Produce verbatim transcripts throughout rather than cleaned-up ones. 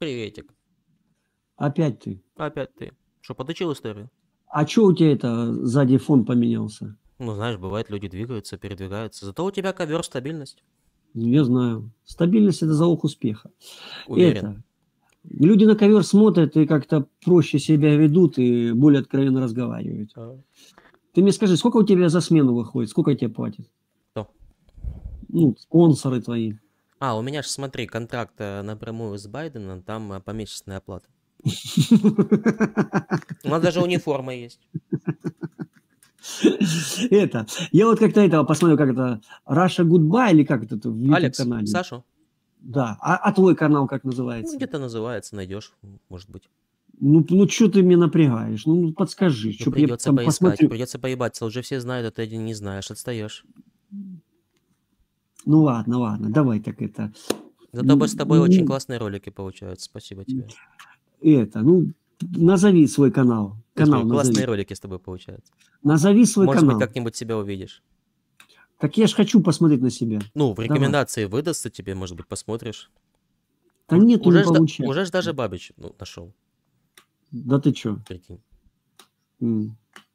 Приветик. Опять ты. Опять ты. Что, подучил историю? А чё у тебя это сзади фон поменялся? Ну, знаешь, бывает, люди двигаются, передвигаются. Зато у тебя ковер, стабильность. Я знаю. Стабильность — это залог успеха. Уверен. Это. Люди на ковер смотрят и как-то проще себя ведут и более откровенно разговаривают. А. Ты мне скажи, сколько у тебя за смену выходит? Сколько тебе платят? Кто? Ну, спонсоры твои. А, у меня же, смотри, контракт э, напрямую с Байденом, там э, помесячная оплата. У нас даже униформа есть. Это, я вот как-то этого посмотрел, как это, Russia Goodbye или как это в Алекс, YouTube-канале. Сашу? Да. А, а твой канал как Ну, называется? где-то называется, найдешь, может быть. Ну, ну что ты меня напрягаешь? Ну, подскажи. Ну, чтоб я придется там поискать, посмотрю. придется поебаться. Уже все знают, а ты не знаешь, отстаешь. Ну ладно, ладно, давай так это. Зато с тобой Ну, очень классные ролики получаются. Спасибо тебе. Это, ну, назови свой канал. Я Канал смотрю, классные назови. ролики с тобой получаются. Назови свой Может канал. быть, как-нибудь себя увидишь. Так я ж хочу посмотреть на себя. Ну, в Давай. рекомендации выдастся тебе, может быть, посмотришь. Да У- нет, уже не ж да- получается. уже ж даже Бабич ну, нашел. Да ты чё? Прикинь. М.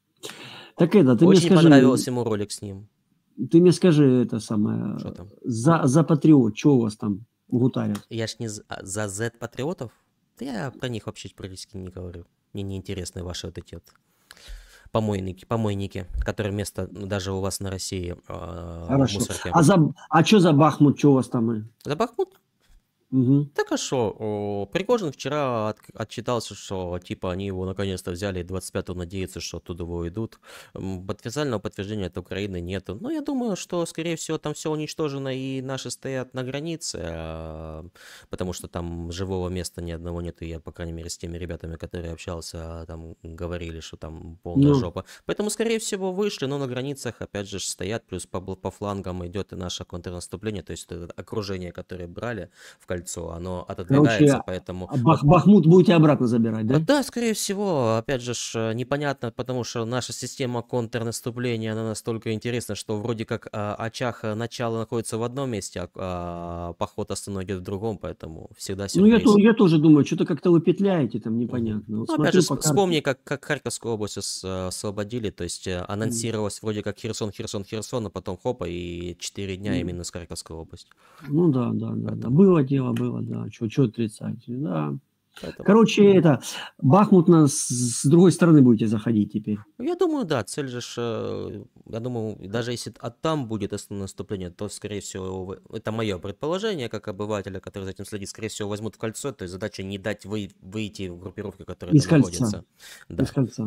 Так это, ты мне Очень скажи, понравился ему ролик с ним. ты мне скажи это самое, Что там? за, за патриот, что у вас там гутарят? Я ж не з- а, за Z-патриотов? Да я про них вообще практически не говорю. Мне не интересны ваши вот эти вот помойники, помойники, которые вместо ну, даже у вас на России э, Хорошо. мусорки. А, за, а что за Бахмут, что у вас там? э? За Бахмут? Угу. Так а что, Пригожин вчера от- отчитался, что типа они его наконец-то взяли, и двадцать пятого надеются, что оттуда его идут. М, Официального подтверждения от Украины нету. Но я думаю, что, скорее всего, там все уничтожено, и наши стоят на границе, а, потому что там живого места ни одного нету. Я, по крайней мере, с теми ребятами, которые общался, там говорили, что там полная Ну, жопа. Поэтому, скорее всего, вышли, но на границах, опять же, ж стоят, плюс по, бл- по флангам идет и наше контрнаступление, то есть это окружение, которое брали в кольцо, оно отодвигается, короче, поэтому... а Бах, Бахмут будете обратно забирать, А, да? Да, скорее всего, опять же, ж, непонятно, потому что наша система контрнаступления, она настолько интересна, что вроде как а, очаг а, начала находится в одном месте, а, а поход основной идет в другом, поэтому всегда Ну, я, сюрприз. то- я тоже думаю, что-то как-то вы петляете там Мгм. непонятно. Вот Ну, опять же, смотрю сп- по карте. вспомни, как, как Харьковскую область ос- а, освободили, то есть э, анонсировалось вроде как Херсон, Херсон, Херсон, а потом хопа, и четыре дня М. именно с Харьковской области. Ну да, да, да, да. Поэтому, Было дело, было, да. Что отрицать, да. поэтому... Короче, это, Бахмут на, с, с другой стороны будете заходить теперь. Я думаю, да, цель же, ж, э, я думаю, даже если от там будет основное наступление, то, скорее всего, вы- это мое предположение, как обывателя, который за этим следит, скорее всего, возьмут кольцо, то есть задача не дать вы, выйти в группировке, которая Из там кольца. находится. Да. Из кольца.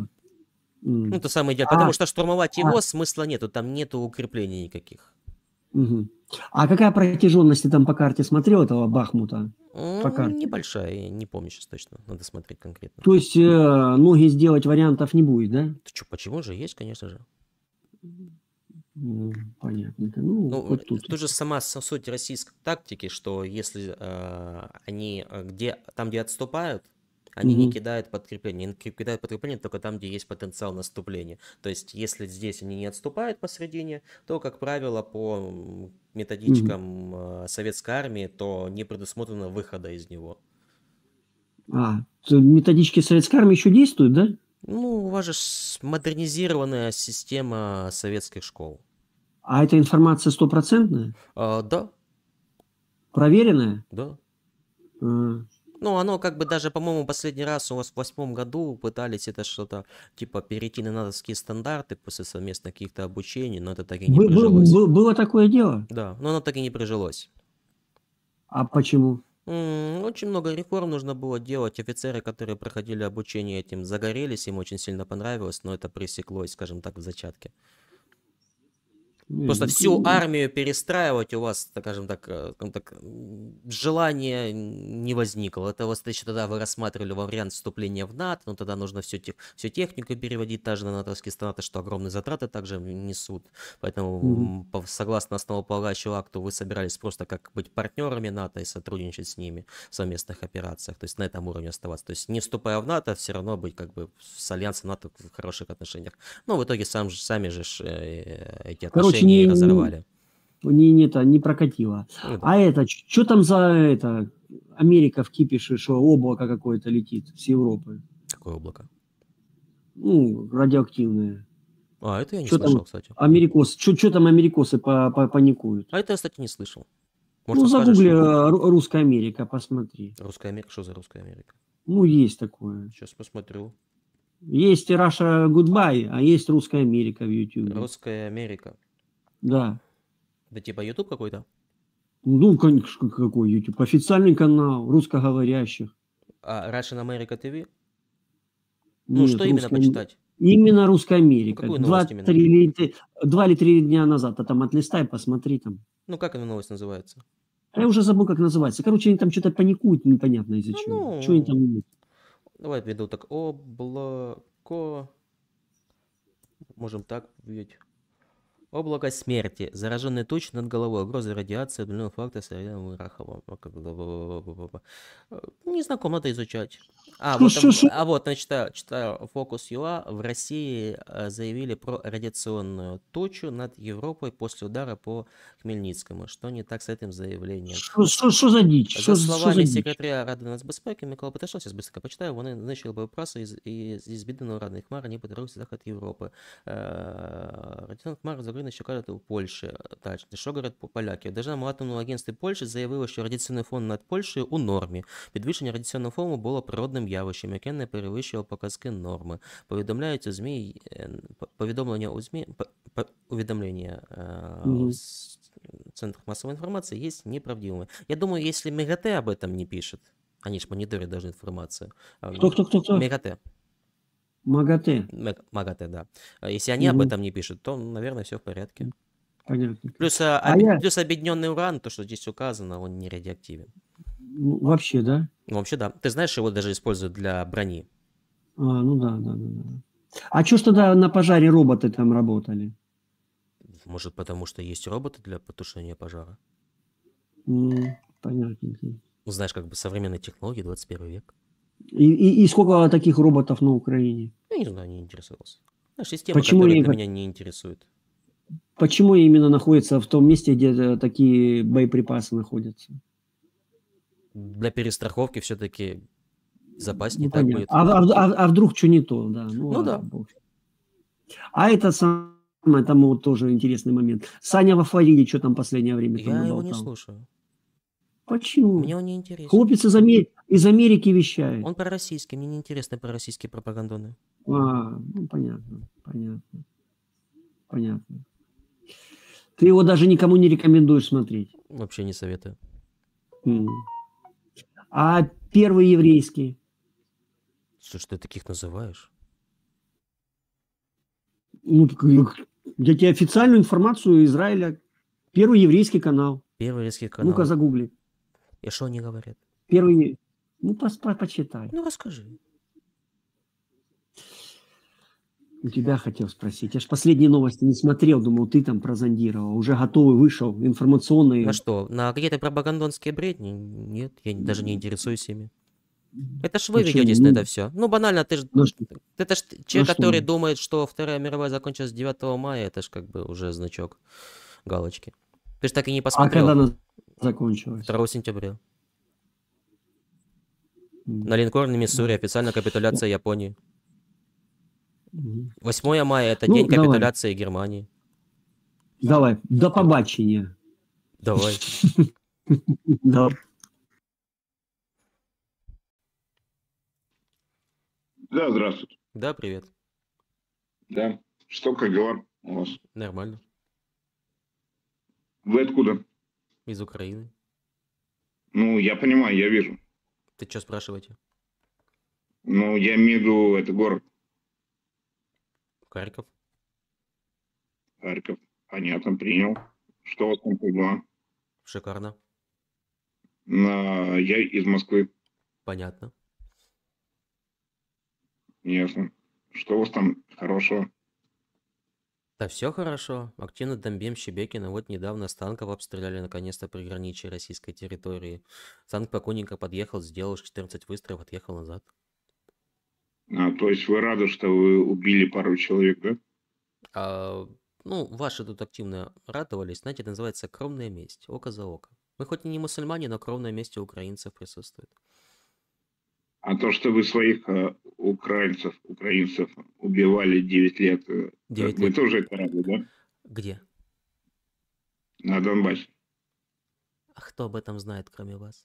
М. Ну, то самое идеально, А, потому что штурмовать а, его смысла нету, там нету укреплений никаких. мгм. А какая протяженность ты там по карте смотрел этого Бахмута? По М, карте. Небольшая, я не помню сейчас точно, надо смотреть конкретно. То есть э, ноги сделать вариантов не будет, да? Ты что, почему же есть, конечно же. М, Понятно. Ну, Ну, хоть тут. тут же сама с- суть российской тактики, что если э, они э, где, там, где отступают, они не Мгм. кидают подкрепление. Они ки- кидают подкрепление только там, где есть потенциал наступления. То есть, если здесь они не отступают посередине, то, как правило, по м, Мгм. методичкам э, советской армии, то не предусмотрено выхода из него. А, то методички советской армии еще действуют, да? Ну, у вас же с- модернизированная система советских школ. А эта информация стопроцентная? А, да, Проверенная? да. А, Ну, оно как бы даже, по-моему, последний раз у вас в восьмом году пытались это что-то, типа, перейти на натовские стандарты после совместных каких-то обучений, но это так и не бы- бы- прижилось. бы- Было такое дело? Да, но оно так и не прижилось. А почему? М, Очень много реформ нужно было делать. Офицеры, которые проходили обучение этим, загорелись, им очень сильно понравилось, но это пресеклось, скажем так, в зачатке. Просто М, всю м, армию перестраивать у вас, так скажем так, э, скажем так, м, желания не возникло. Это вот еще тогда вы рассматривали вариант вступления в НАТО, но тогда нужно всю, тех, всю технику переводить даже на натовские стандарты, что огромные затраты также несут. Поэтому, мгм. м, по- согласно основополагающему акту, вы собирались просто как быть партнерами НАТО и сотрудничать с ними в совместных операциях, то есть на этом уровне оставаться. То есть не вступая в НАТО, все равно быть как бы с альянсом НАТО в хороших отношениях. Но в итоге сам, же- сами же ж, э, эти Короче, отношения и не, разорвали. не, не, это, не прокатило. Ну да. А это, что там за это? Америка в кипише, что облако какое-то летит с Европы. Какое облако? Ну, радиоактивное. А, это я не Что слышал, там кстати. америкосы, что там америкосы по, по, паникуют? А это я, кстати, не слышал. Может, Ну, расскажешь? загугли э, Ру- Русская Америка, посмотри. Русская Америка? Что за Русская Америка? Ну, есть такое. Сейчас посмотрю. Есть Russia Goodbye, а есть Русская Америка в YouTube. Русская Америка. Да. Это типа YouTube какой-то? Ну, конечно, какой YouTube? Официальный канал русскоговорящих. А Russian America ти ви? Ну, Нет, что именно русская- почитать? Именно Русская Америка. какую Два, новость именно? три, или т- два или три дня назад, а там отлистай, посмотри там. Ну, как эта новость называется? А я уже забыл, как называется. Короче, они там что-то паникуют, непонятно из-за Ну, чего. ну. Что они там имеют? Давай введу так. Облако. Можем так ввести. Облако смерти. Зараженные тучи над головой. Угроза радиации. Определенных фактов с Рахова. Не знаком, надо изучать. А, Шо, вот, шо, там- шо? а вот, значит, читаю, читаю Focus.ua. В России э, заявили про радиационную тучу над Европой после удара по Хмельницкому. Что не так с этим заявлением? Що, що, що за діч? Що, За що за словами діч? секретаря Ради нацбезпеки Микола Петрошова, зараз быстренько почитаю, вони знищили боєприпаси із, із, із Бідного Радної хмари, ніби терористи захід Європи. Е, Радіаційна хмара з України, що кажуть у Польщі. Так, що говорять по поляки? В Державному атомному агентстві Польщі заявило, що радіаційний фон над Польщею у нормі. Підвищення радіаційного фону було природним явищем, яке не перевищувало показники норми. Повідомляють у ЗМІ, е, по- повідомлення у ЗМІ, по- по- уведомления э, Мгм. с центрах массовой информации есть неправдивыми. Я думаю, если МЕГАТЭ об этом не пишет, они же мониторят даже информацию. а, Кто, кто, кто, кто? МЕГАТЭ, МАГАТЭ. Мег- МАГАТЭ, да. А Если они об Мгм. этом не пишут, то, наверное, все в порядке. Понятно. Плюс, а, А обе- я- плюс объединенный уран, то, что здесь указано, он не радиоактивен. Ну, вообще, да? Ну, вообще, да. Ты знаешь, его даже используют для брони. А, ну да, да, да, да. А что ж тогда на пожаре роботы там работали? Может, потому что есть роботы для потушения пожара. М, понятненько. Ну, знаешь, как бы современные технологии, двадцать первый век. И, и, и сколько таких роботов на Украине? Я не знаю, не интересовался. Знаешь, есть темы, Почему которые не- для меня не интересуют. Почему именно находится в том месте, где э, такие боеприпасы находятся? Для перестраховки все-таки безопаснее Ну, так понятно. будет. А, а, а- а вдруг что не то, да? Ну, Ну ладно, да. бог. А это самое, там вот тоже интересный момент. Саня во Флориде, что там последнее время там Я его не наболтал? слушаю. Почему? Мне он не интересен. Хлопец из, Аме- из Америки вещает. Он пророссийский, мне не интересны пророссийские пропагандоны. А, ну понятно, понятно, понятно. Ты его даже никому не рекомендуешь смотреть. Вообще не советую. М. А первый еврейский? Слушай, ты таких называешь? Ну, так, э, я тебе официальную информацию Израиля. Первый еврейский канал. Первый резкий канал. Ну-ка загугли. И что они говорят? Первый. Ну, пос- по- почитай. Ну, расскажи. У тебя хотел спросить. Я ж последние новости не смотрел, думал, ты там прозондировал. Уже готовый вышел, информационный. На что? На какие-то пропагандонские бредни? Нет, я не- даже не интересуюсь ими. Это ж вы Почему? ведетесь на Ну, это все. Ну, банально, ты ж... на что? Это ж человек, На что? который думает, что Вторая мировая закончилась девятого мая, это ж как бы уже значок галочки. Ты ж так и не А посмотрел. когда она закончилась? второго сентября. М. На Линкольне, Миссури, официальная капитуляция Японии. Мгм. восьмое мая – это Ну, день давай. капитуляции Германии. Давай, до побачення. Давай. Да. Да, здравствуйте. Да, привет. Да. Что, как дела у вас? Нормально. Вы откуда? Из Украины. Ну, я понимаю, я вижу. Ты что спрашиваете? Ну, я имею в виду, это город Харьков. Харьков. Понятно, принял. Что у вас там за дела? Шикарно. На... Я из Москвы. Понятно. Ясно. Что у вас там хорошего? Да все хорошо. Активно бомбим Щебекино. Вот недавно с танков обстреляли наконец-то приграничье российской территории. Танк покойненько подъехал, сделал четырнадцать выстрелов, отъехал назад. А, то есть вы рады, что вы убили пару человек, да? А, ну, ваши тут активно ратовались. Знаете, это называется кровная месть. Око за око. Мы хоть и не мусульмане, но кровное вместе украинцев присутствует. А то, что вы своих э, украинцев, украинцев убивали девять лет, э, девять вы лет. тоже это рады, да? Где? На Донбассе. А кто об этом знает, кроме вас?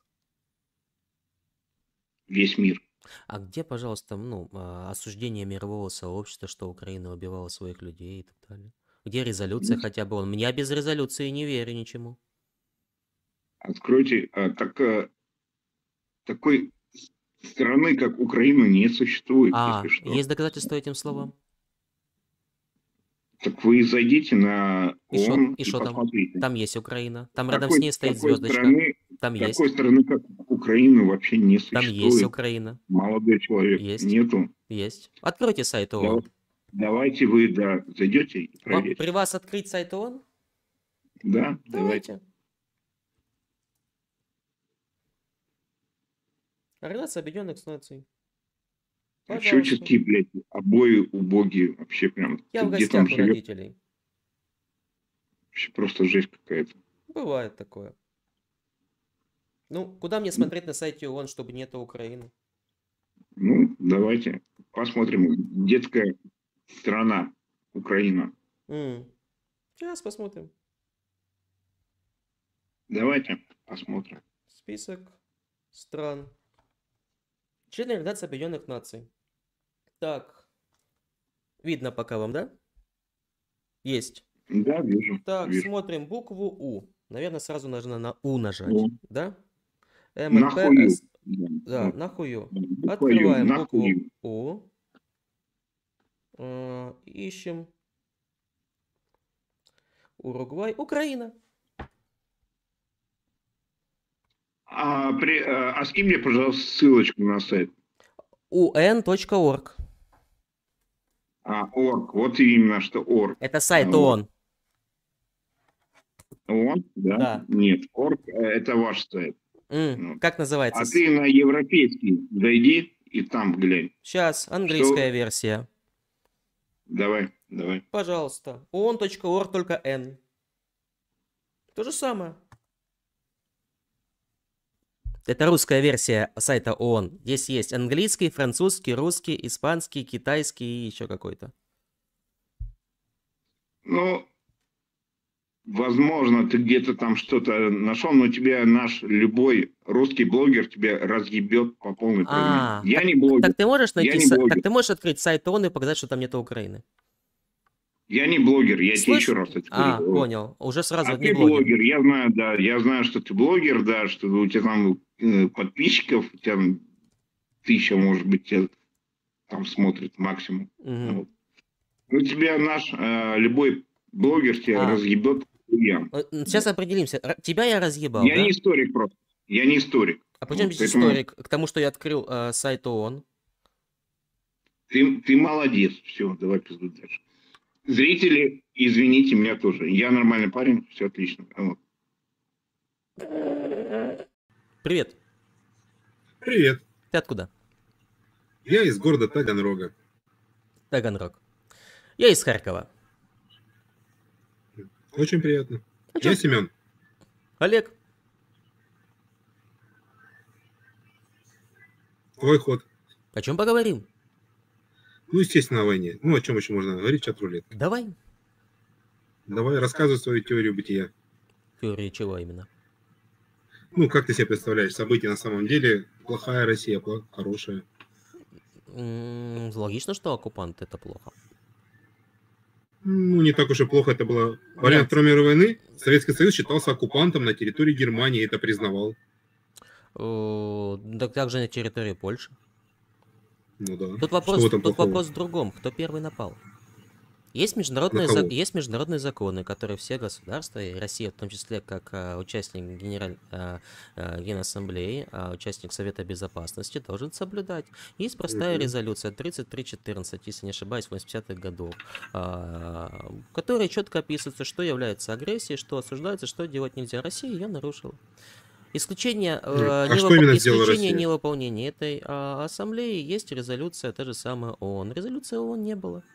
Весь мир. А где, пожалуйста, ну, а, осуждение мирового сообщества, что Украина убивала своих людей и так далее? Где резолюция Ну, хотя бы? Он, я без резолюции не верю ничему. Откройте, а, так, а, такой страны, как Украина, не существует, А, если что. есть доказательства этим словам? Так вы зайдите на И что ООН и и шо там? посмотрите. Там есть Украина. Там рядом с Такой, ней стоит такой звездочка. страны, Там есть. такой страны, как Украина, вообще не Там есть существует. Украина. Молодой человек. Есть. Нету. Есть. Откройте сайт Да, ООН. давайте вы, да, зайдете и Вам, проверите. при вас открыть сайт ООН? Да, давайте. Давайте. Организация Объединенных Наций. А чё Пожалуйста. такие, блядь, обои убогие, вообще прям. Я Ты в где там гостях у живешь? родителей. Вообще просто жесть какая-то. Бывает такое. Ну, куда мне смотреть на сайте ООН, чтобы нету Украины? Ну, давайте посмотрим. Детская страна Украина. М. Сейчас посмотрим. Давайте посмотрим. Список стран. Члены Организации Объединенных Наций. Так. Видно пока вам, да? Есть. Да, вижу. Так, вижу. смотрим букву У. Наверное, сразу нужно на У нажать. О. Да? Нахую. МНПС. Да, Да, вот. нахую. Да, буква Ю. Открываем Нахую. букву У. Э, Ищем. Уругвай. Украина. А, при, а, а скинь мне, пожалуйста, ссылочку на сайт. ю эн точка орг. А, орг. Вот именно, что орг. Это сайт Вот. ООН. ООН, да? Да. Нет, орг – это ваш сайт. М, Вот. Как называется? А ты на европейский зайди и там глянь. Сейчас, английская Что? версия. Давай, давай. Пожалуйста. ООН точка орг, только N. То же самое. Это русская версия сайта ООН. Здесь есть английский, французский, русский, испанский, китайский и еще какой-то. Ну, возможно, ты где-то там что-то нашел, но тебя наш любой русский блогер тебя разъебет по полной программе. А, Я так, не блогер. так ты можешь Я найти, не са- блогер. так ты можешь открыть сайт ООН и показать, что там нету Украины? Я не блогер, я тебе Слышь? еще раз это А, говорю. понял. Уже сразу А не ты блогер. блогер, я знаю, да, я знаю, что ты блогер, да, что у тебя там э, подписчиков, у тебя там тысяча, может быть, тебя там смотрит максимум. Мгм. Вот. Ну, тебя наш э, любой блогер тебя А. разъебет. Я. Э, Сейчас определимся. Р- Тебя я разъебал, я да? не историк просто. Я не историк. А почему Вот, здесь поэтому историк к тому, что я открыл э, сайт ООН? Ты, ты молодец. Все, давай пизду дальше. Зрители, извините меня тоже. Я нормальный парень, все отлично. Вот. Привет. Привет. Ты откуда? Я из города Таганрога. Таганрог. Я из Харькова. Очень приятно. А чё? Я Семен. Олег. Твой ход. О чем поговорим? Ну, естественно, о войне. Ну, о чем еще можно говорить, чат-рулет. Давай. Давай, рассказывай свою теорию бытия. Теория чего именно? Ну, как ты себе представляешь, события на самом деле, плохая Россия, пла- хорошая. М, Логично, что оккупант это плохо. Ну, не так уж и плохо это было. Во время Нет. Второй мировой войны Советский Союз считался оккупантом на территории Германии, и это признавал. Э, Так также на территории Польши. Ну да. Тут Что вопрос, в этом тут плохого? вопрос в другом. Кто первый напал? Есть международные, На за- кого? есть международные законы, которые все государства, и Россия в том числе как а, участник Генераль... а, а, Генассамблеи, а, участник Совета Безопасности, должен соблюдать. Есть простая Мгм. резолюция тридцать три четырнадцать, если не ошибаюсь, восьмидесятых годов, а, в которой четко описывается, что является агрессией, что осуждается, что делать нельзя. Россия ее нарушила. Исключение, э, А невыпол- что именно сделала исключение Россия? невыполнения этой а, ассамблеи есть резолюция, та же самая ООН. Резолюции ООН не было.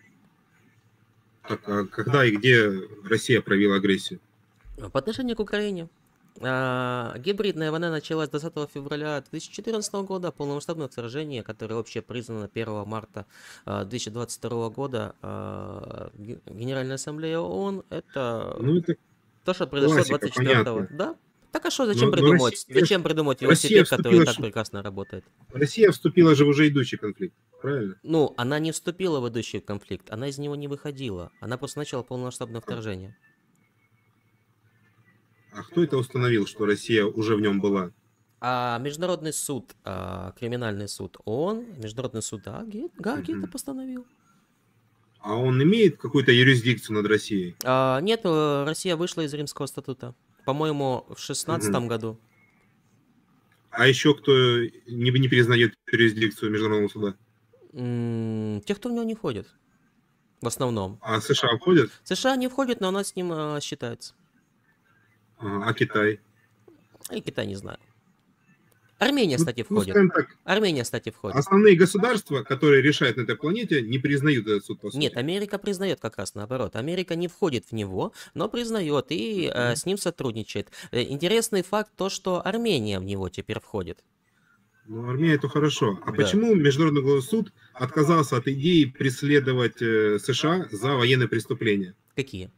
Так, а когда и где Россия проявила агрессию? По отношению к Украине. А, Гибридная война началась двадцатого февраля две тысячи четырнадцатого года, полномасштабное вторжение, которое вообще признано первого марта а, две тысячи двадцать второго года. а, Ге- Генеральная ассамблея ООН, это Ну, это то, что произошло классика, двадцать четвёртого. понятно. Да? Так а что, зачем Но, но придумывать? Россия, Зачем придумать Россия велосипед, который и вступила, так ж- прекрасно работает? Россия вступила же в уже идущий конфликт, правильно? Ну, она не вступила в идущий конфликт, она из него не выходила. Она просто начала полномасштабное А, вторжение. а кто это установил, что Россия уже в нем была? А Международный суд, а, криминальный суд ООН, Международный суд Гааги, Гааги это Мгм. постановил. А он имеет какую-то юрисдикцию над Россией? А, нет, э, Россия вышла из Римского статута. По-моему, в Мгм. шестнадцатом году. А еще кто не, не признает юрисдикцию Международного суда? М, Те, кто в него не входит, в основном. А США входят? США не входит, но она с ним а, считается. А, а Китай? И Китай не знаю. Армения, Ну, кстати, ну, входит. скажем так, Армения, кстати, входит. основные государства, которые решают на этой планете, не признают этот суд, по Нет, сути. Америка признает как раз наоборот. Америка не входит в него, но признает и э, Мгм. с ним сотрудничает. Э, Интересный факт то, что Армения в него теперь входит. Ну, Армения это хорошо. А Да. почему Международный суд отказался от идеи преследовать э, США за военные преступления? Какие?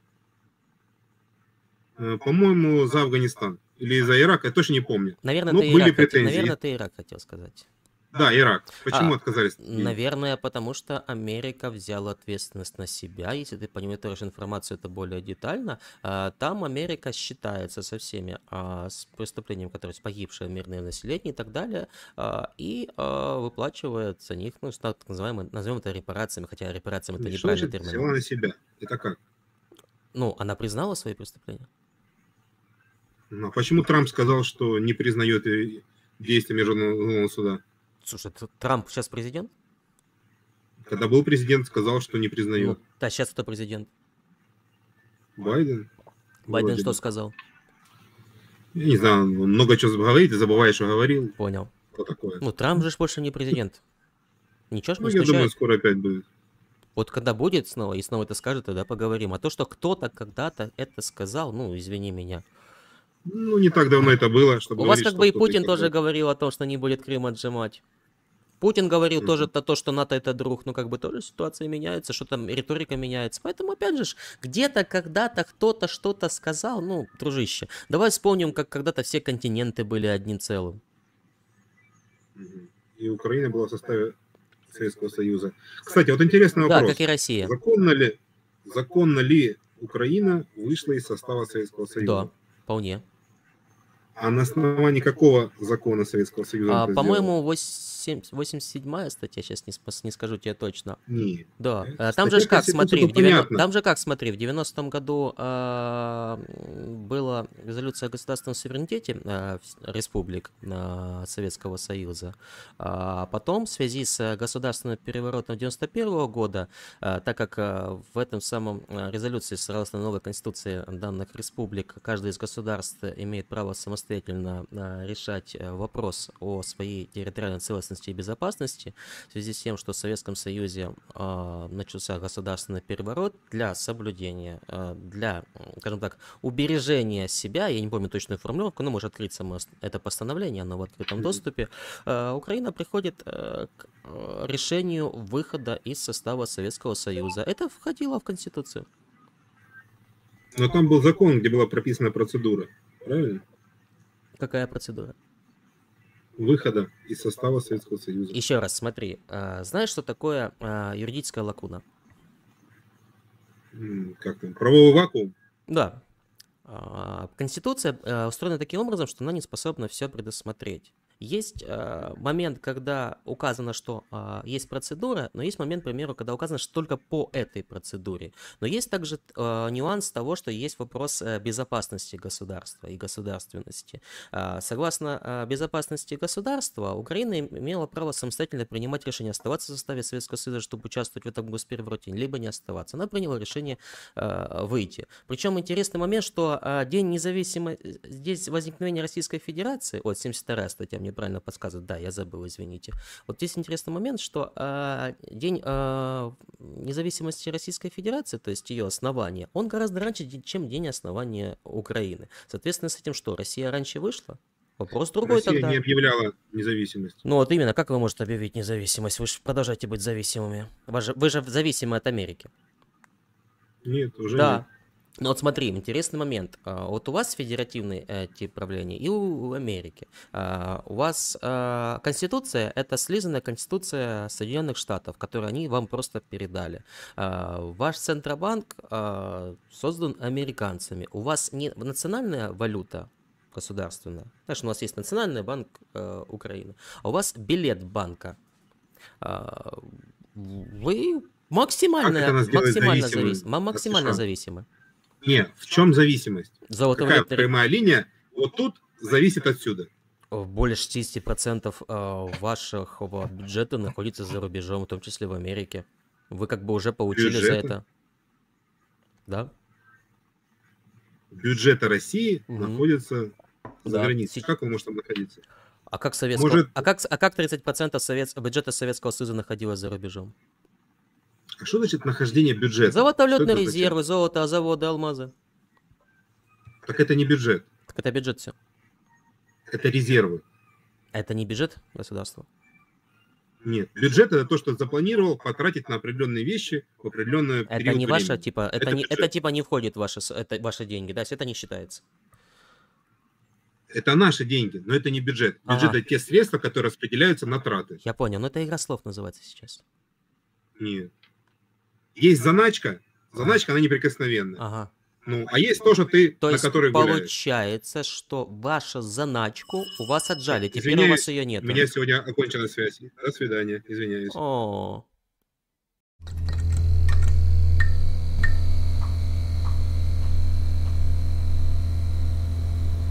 Э, По-моему, за Афганистан или за Ирак, я точно не помню. Наверное, Но ты были Ирак хотел, претензии. наверное, ты Ирак хотел сказать. Да, Ирак. Почему А, отказались? от идеи? наверное, потому что Америка взяла ответственность на себя. Если ты понимаешь информацию, это более детально. а, Там Америка считается со всеми а, с преступлением, которые с погибшее мирное население и так далее, а, и а, выплачивает за них, ну, с так называемым, назовем это репарациями, хотя репарациями это Что неправильный значит термин. взяла на себя? Это как? Ну, она признала свои преступления. Ну, а почему Трамп сказал, что не признает э, действия Международного суда? Слушай, т- Трамп сейчас президент? Когда был президент, сказал, что не Ну, признает. да, сейчас кто президент? Байден? Байден Вроде что бы. сказал? Я не знаю, он много чего говорит, и забывает, что говорил. Понял. Что такое? Ну, Трамп же ж больше не президент. Ничего ж Ну, не я думаю, смущает. скоро опять будет. Вот когда будет снова, и снова это скажет, тогда поговорим. А то, что кто-то когда-то это сказал, ну, извини меня. Ну, не так давно это было, чтобы У вас говорить, как что бы и кто-то Путин тоже когда-то. говорил о том, что не будет Крым отжимать. Путин говорил Мгм. тоже то, то, что НАТО это друг, ну как бы тоже ситуация меняется, что там риторика меняется. Поэтому опять же, ж, где-то, когда-то кто-то что-то сказал, ну, дружище, давай вспомним, как когда-то все континенты были одним целым. Мгм. И Украина была в составе Советского Союза. Кстати, вот интересный Да, вопрос. как и Россия. Законно ли, законно ли Украина вышла из состава Советского Союза? Да, вполне. А на основании какого закона Советского Союза А, он это сделал? по-моему, восемь- восемьдесят седьмая статья, сейчас не, спас- не скажу тебе точно. Нет. Да, Э, э, там же ж статья как, Конституции, смотри, то в девяно- понятно. там же как, смотри, в девяностом году а, м, была резолюция о государственном суверенитете а, вс- республик а, Советского Союза, а потом в связи с государственным переворотом девяносто первого года, а, так как а, в этом самом а, резолюции согласно новой конституции данных республик каждое из государств имеет право самостоятельно а, решать э, вопрос о своей территориальной целостности и безопасности, в связи с тем, что в Советском Союзе а, начался государственный переворот, для соблюдения, а, для, м, скажем так, убережения себя, я не помню точную формулировку, но может открыть само с- это постановление, оно в открытом Мгм. доступе, а, Украина приходит э, к э, решению выхода из состава Советского Союза. Это входило в Конституцию. Но там был закон, где была прописана процедура, правильно? Какая процедура? Выхода из состава Советского Союза. Еще раз, смотри, а, знаешь, что такое а, юридическая лакуна? М, Как там? Правовой вакуум? Да. А, Конституция а, устроена таким образом, что она не способна все предусмотреть. Есть а, момент, когда указано, что а, есть процедура, но есть момент, к примеру, когда указано, что только по этой процедуре. Но есть также а, нюанс того, что есть вопрос а, безопасности государства и государственности. А, Согласно а, безопасности государства, Украина им- имела право самостоятельно принимать решение оставаться в составе Советского Союза, чтобы участвовать в этом госперевороте, либо не оставаться. Она приняла решение а, выйти. Причем интересный момент, что а, День независимости, здесь возникновения Российской Федерации, вот семьдесят вторая статья, мне мне правильно подсказывает. Да, я забыл, извините. Вот здесь интересный момент, что э, день э, независимости Российской Федерации, то есть ее основания, он гораздо раньше, де- чем день основания Украины. Соответственно, с этим что, Россия раньше вышла? Вопрос другой Россия тогда. не объявляла независимость. Ну вот именно, как вы можете объявить независимость? Вы же продолжаете быть зависимыми. Вы же, вы же зависимы от Америки. Нет, уже Да. нет. Ну вот смотри, интересный момент. А, Вот у вас федеративный э, тип правления и у, у Америки. А, У вас а, Конституция — это слизанная Конституция Соединенных Штатов, которую они вам просто передали. А, Ваш Центробанк а, создан американцами. У вас не национальная валюта государственная. Знаешь, у нас есть Национальный банк э, Украины, а у вас билет банка. А, Вы Как это максимально, нас делает максимально зависимыми зависимы. от Максимально США? зависимы. Нет, в чем зависимость? Какая Золотовалютный ре- прямая линия вот тут зависит отсюда? более шестьдесят процентов э, вашего бюджета находится за рубежом, в том числе в Америке. Вы как бы уже получили за Бюджета? это. Да? Бюджета России Мгм. находится за Да. границей. Се- Как он может там находиться? А как советского... Может, А как, с- а как тридцать процентов совет... бюджета Советского Союза находилось за рубежом? а что значит нахождение бюджета? Что Золотовалютные это означает? резервы, золото, заводы, алмазы. Так это не бюджет, Так это бюджет все. это резервы. Это не бюджет государства. Нет, бюджет это то, что запланировал потратить на определенные вещи в определенный Это период не ваше, времени. типа, это, Это не, это бюджет. типа не входит в ваши, с- это ваши деньги, да, это не считается. Это наши деньги, но это не бюджет. Бюджет Ага, это те средства, которые распределяются на траты. я понял, но это игра слов называется сейчас. Нет. Есть заначка, Ага, заначка, она неприкосновенная. ага. Ну, а есть то, что ты, То на есть которой гуляешь. получается, что вашу заначку у вас Так, отжали, теперь у вас извиняюсь, ее у нету. меня сегодня окончена связь. До свидания, извиняюсь. О,